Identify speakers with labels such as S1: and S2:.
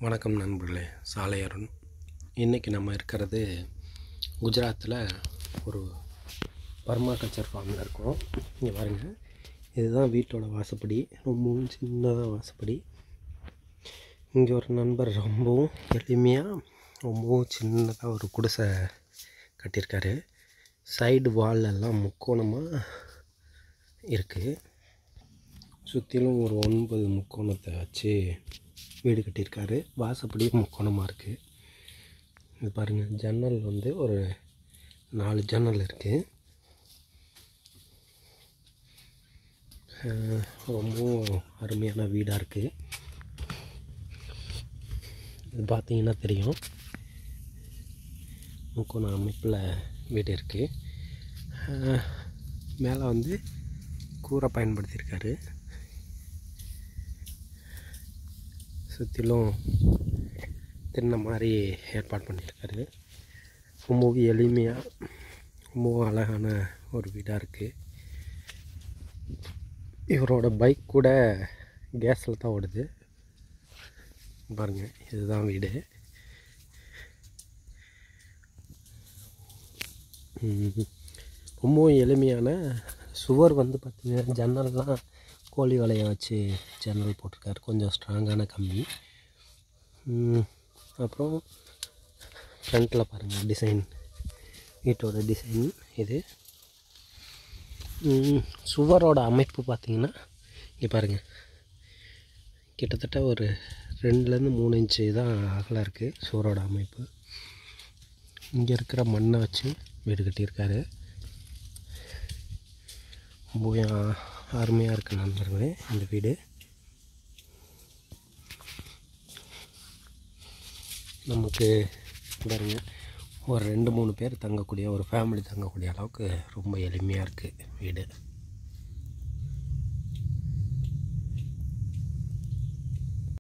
S1: வணக்கம் நண்பர்களே, சாலை அருண். இன்றைக்கி நம்ம இருக்கிறது குஜராத்தில் ஒரு பர்மாகல்ச்சர் ஃபார்மில் இருக்கோம். இங்கே பாருங்கள், இதுதான் வீட்டோட வாசப்படி. ரொம்பவும் சின்னதாக வாசப்படி. இங்கே ஒரு நண்பர் ரொம்பவும் எளிமையாக ரொம்பவும் சின்னதாக ஒரு குடிசை கட்டியிருக்காரு. சைடு வால் எல்லாம் முக்கோணமாக இருக்குது. சுற்றிலும் ஒரு 9 முக்கோணத்தை வச்சு வீடு கட்டியிருக்காரு. வாசப்படி முக்கோணமாக இருக்குது. இது பாருங்கள், ஜன்னல் வந்து ஒரு 4 ஜன்னல் இருக்குது. ரொம்பவும் அருமையான வீடாக இருக்குது. இது பார்த்தீங்கன்னா தெரியும், முக்கோண அமைப்பில் வீடு இருக்குது. மேலே வந்து கூரை பயன்படுத்தியிருக்காரு. சுற்றிலும் தென்னை மாதிரி ஏற்பாடு பண்ணியிருக்காரு. ரொம்பவும் எளிமையாக ரொம்பவும் அழகான ஒரு வீடாக இருக்குது. இவரோட பைக் கூட கேஸில் தான் ஓடுது. பாருங்கள், இதுதான் வீடு. ரொம்பவும் எளிமையான சுவர் வந்து பார்த்திங்கன்னா, ஜன்னல்லாம் கோழி வலையை வச்சு ஜன்னல் போட்டிருக்காரு. கொஞ்சம் ஸ்ட்ராங்கான கம்பி. அப்புறம் ஃப்ரண்ட்டில் பாருங்கள், டிசைன், வீட்டோட டிசைன் இது. சுவரோட அமைப்பு பார்த்திங்கன்னா, இங்கே பாருங்கள், கிட்டத்தட்ட ஒரு 2-3 இன்ச்சு தான் அகலம் இருக்குது சுவரோட அமைப்பு. இங்கே இருக்கிற மண்ணை வச்சு வீடு கட்டியிருக்காரு. ரொம்ப அருமையாக இருக்குது நண்பர்களே இந்த வீடு. நமக்கு பாருங்க, ஒரு 2-3 பேர் தங்கக்கூடிய, ஒரு ஃபேமிலி தங்கக்கூடிய அளவுக்கு ரொம்ப எளிமையாக இருக்குது வீடு.